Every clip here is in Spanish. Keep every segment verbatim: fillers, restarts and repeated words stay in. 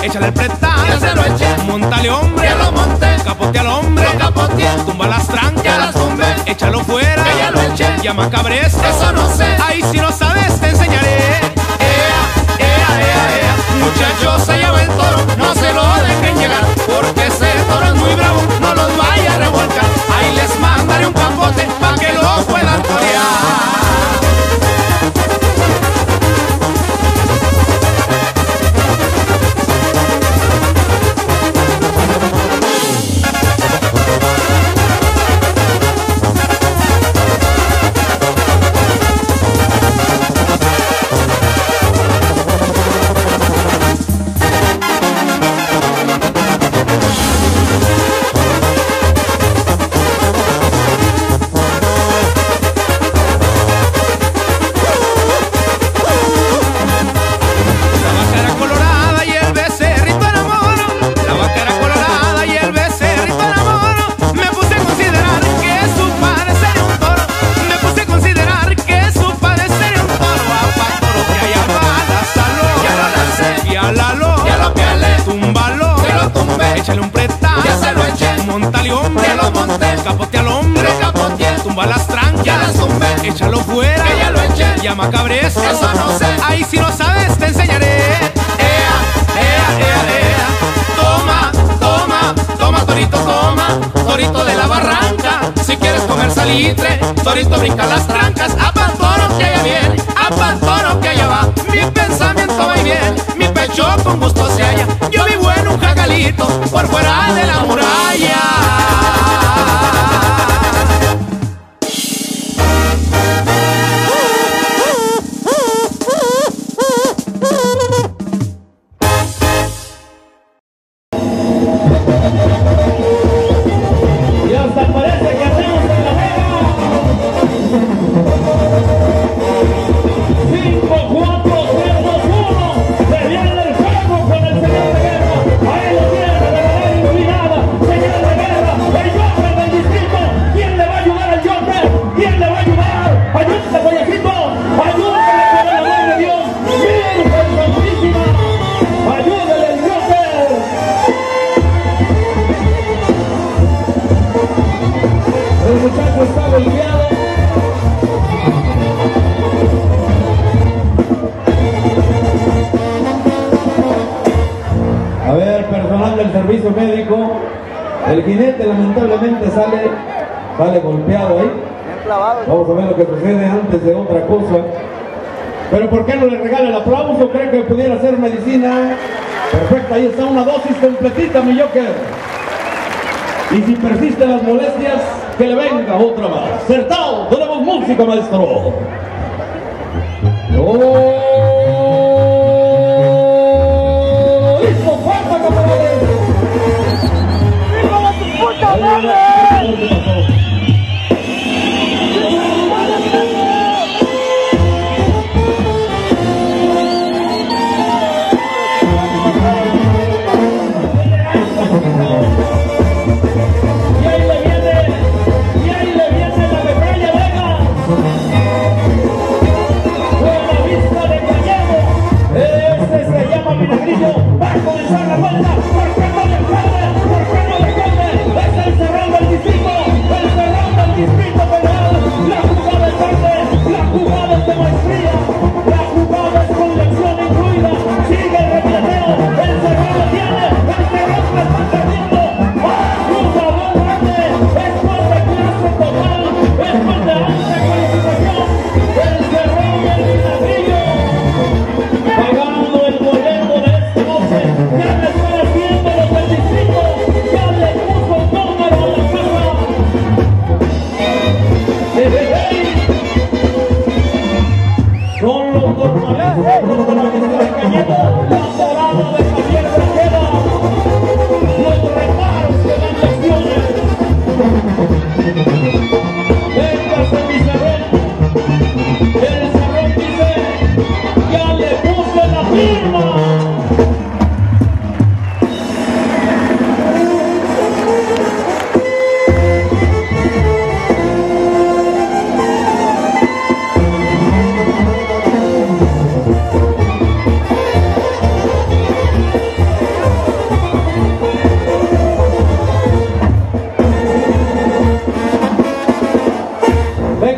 échale el pretazo, que se lo eche. Móntale hombre, que lo monte. capote al hombre, lo capote. tumba las trancas, que las tumbe. Échalo fuera, que ya lo eche. llama cabresta, eso no sé. ahí si no sabes te enseñaré. Ea, ea, ea, ea. Muchachos, allá va el toro, no se lo dejen llegar, porque ese toro es muy bravo, no los vaya a revolcar. ahí les mandaré un capote pa' que lo puedan torear. Échale un pretazo, que se lo eche. Móntale hombre, que lo monte. capote al hombre, que capote. tumba las trancas, que las tumbe. Échalo fuera, que ya lo eche. llama cabresta, eso no sé. ahí si no sabes te enseñaré. Ea, ea, ea, ea. Toma, toma, toma torito, toma, torito de la barranca. Si quieres comer salitre, torito brinca las trancas. A pan toro que allá viene, a pan toro que allá va. Mi pensamiento va y viene, mi pecho con gusto se halla. Yo vivo en un jagalito por fuera de la muralla. Y hasta parece que hacemos en la vega. cinco, cuatro, tres, dos, uno. Se viene el juego con el señor de guerra. Ahí lo tiene de manera inclinada. Señor de guerra, el Joker del distrito. ¿Quién le va a ayudar al Joker? ¿Quién le va a ayudar? Ayúdate, Pollacito. Ayúdale por el amor de Dios. Virgen Santísima. Ayúdale al Joker. El muchacho está golpeado. A ver, personal del servicio médico, el jinete lamentablemente sale, sale golpeado ahí. Vamos a ver lo que sucede antes de otra cosa. Pero ¿por qué no le regala el aplauso? ¿Cree que pudiera ser medicina? Perfecto, ahí está una dosis completita, mi Joker. Y si persisten las molestias, que le venga otra más. Certao, tenemos música, maestro. ¡Oh! ¡Listo, fuerza, camaradas! ¡Hijo de tu puta madre! Y ahí le viene, y ahí le viene la metralla Vega. Buena vista de Gallego. Este se llama Vinagrillo. Va a comenzar la vuelta. ¿Por qué no le corre? ¿Por qué no le corre? Es el cerrado el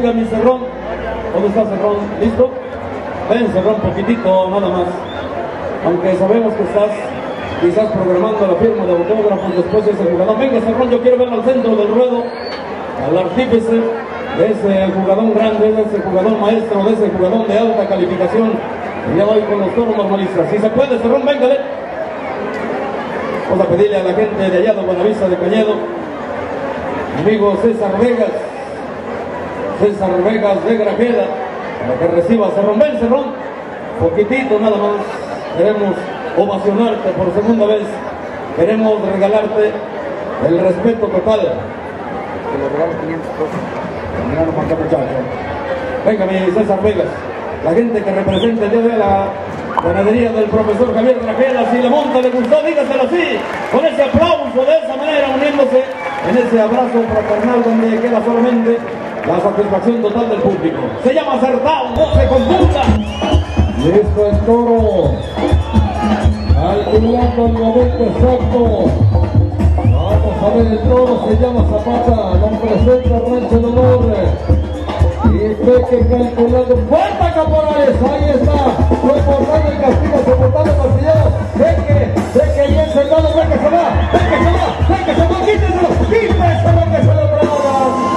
venga mi Cerrón. ¿Dónde está Cerrón? ¿Listo? Ven Cerrón, poquitito, nada más. Aunque sabemos que estás quizás programando la firma de autógrafos después de ese jugador. Venga Cerrón, yo quiero verlo al centro del ruedo, al artífice de ese jugador grande, de ese jugador maestro, de ese jugador de alta calificación. Y ya voy con los toros normalistas. Si se puede, Cerrón, véngale. Vamos a pedirle a la gente de allá de Buenavista de Cañedo, amigo César Vegas, César Vegas de Grajeda, para que reciba a Cerrón. Ven Cerrón, poquitito nada más. Queremos ovacionarte por segunda vez. Queremos regalarte el respeto total. Que le regalo quinientos pesos. Mirando para acá, muchacho. Venga, mi César Vegas. La gente que representa el día de la ganadería del profesor Javier Grajeda, si le monta, le gustó, dígaselo así, con ese aplauso, de esa manera, uniéndose en ese abrazo fraternal donde queda solamente la satisfacción total del público. Se llama acertado, no se confunda. Listo el toro, calculando el momento exacto. Vamos a ver, el toro se llama Zapata, lo presenta Rancho de Honor. Y Peque calculando, ¡fuerza Caporales! Ahí está, soportando el castigo, soportando el martillero. Peque, Peque y encerrado, Peque se va, Peque se va, Peque se va, quíteselo, quíteselo que se lo traga.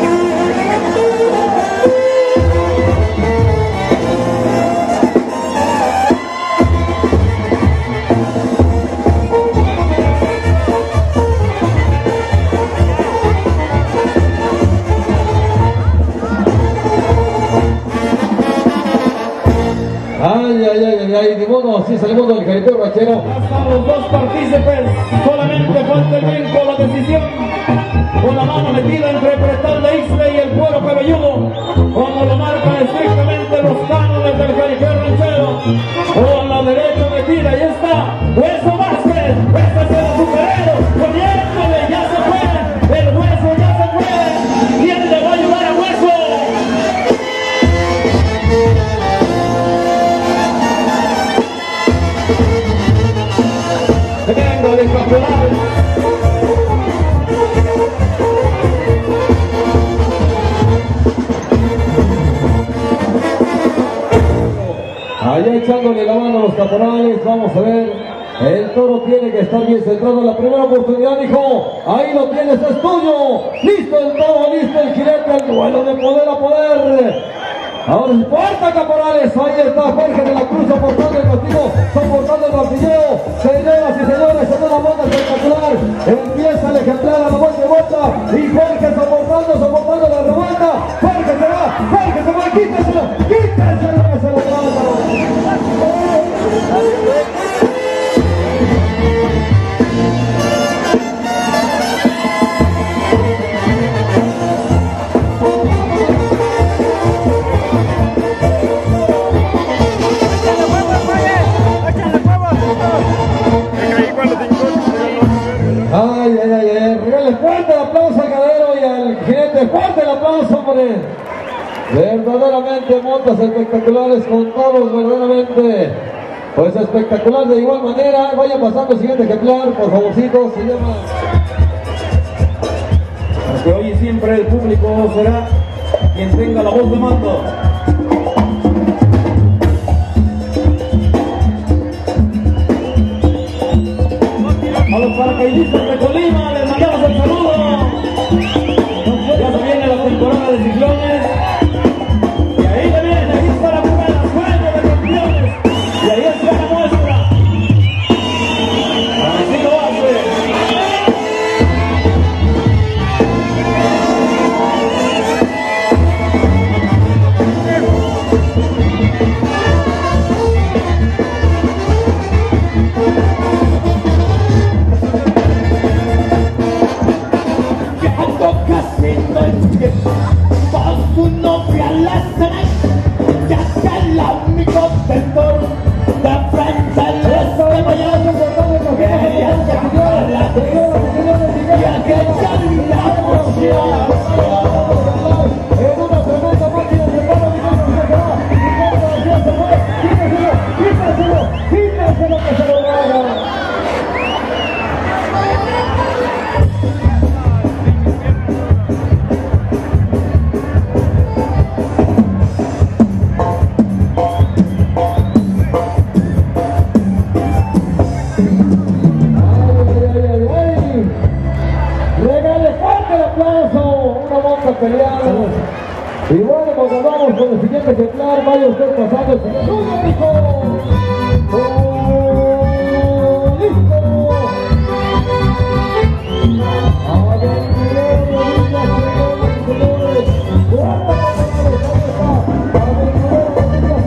Ay, ay, ay, ay, ay, ni modo, así salimos del jaripeo rachero. Hasta los dos partícipes, solamente falta el brinco, la decisión. Con la mano metida entre Pretal de Isle y el cuero cabelludo, como lo marcan estrictamente los cánones del jaripeo ranchero. Con la derecha metida, y está Hueso Vázquez, este es el superhéroe, poniéndole, ya se fue, el Hueso ya se fue. ¿Quién le va a ayudar a Hueso? Venga de Caporales. Allá echándole la mano a los Caporales, vamos a ver. El toro tiene que estar bien centrado en la primera oportunidad, hijo. Ahí lo tienes, es tuyo. Listo el toro, listo el jinete, el duelo de poder a poder. Ahora es puerta Caporales, ahí está Jorge de la Cruz soportando el castigo, soportando el martilleo. Señoras y señores, en una monta espectacular, empieza el ejemplar a la vuelta de vuelta, y Jorge soportando, soportando la revuelta. Jorge se va, Jorge se va, quíteselo, quíteselo que se lo traga. Ay, ay, ay, ay, regale fuerte el aplauso al ganadero y al jinete, fuerte el aplauso, hombre. Verdaderamente montas espectaculares con toros, verdaderamente, pues espectacular de igual manera. Vaya pasando el siguiente ejemplar, por favorcito, se llama. Porque hoy y siempre el público será quien tenga la voz de mando. A los paracaidistas de Colima les mandamos el saludo. Ya se viene la temporada de ciclones. Y ahí le viene, ahí está la primera sueño de campeones. Y ahí está la muestra. Así lo hace. Con su novia la cena, ya que la único sector de frente al resto de mañana quería llamar la atención y aquella linda emoción. En una tremenda máquina de palo, quíteselo, quíteselo, quíteselo que se lo haga. Fuerte el aplauso, una monta peleada. Y bueno, pues nos vamos con el siguiente ejemplar. Vaya usted pasando el señor. ¡Suyo, hijo! ¡Oh, listo! A ver, señores, señores, señores. ¡Cuántos papeles! Ahí está. A ver, señores,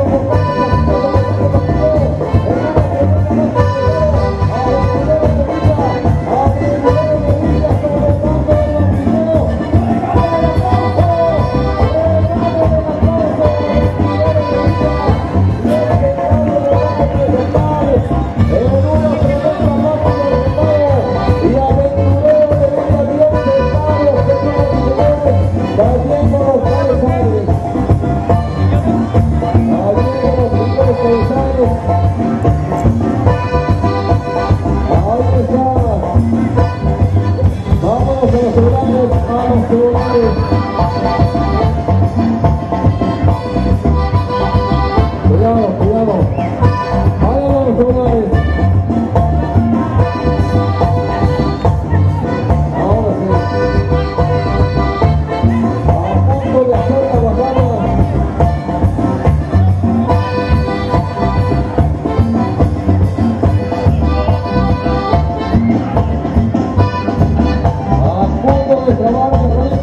cuidado, cuidado. Vámonos, señores. Ahora sí. A punto de hacer la bajada. A punto de trabar la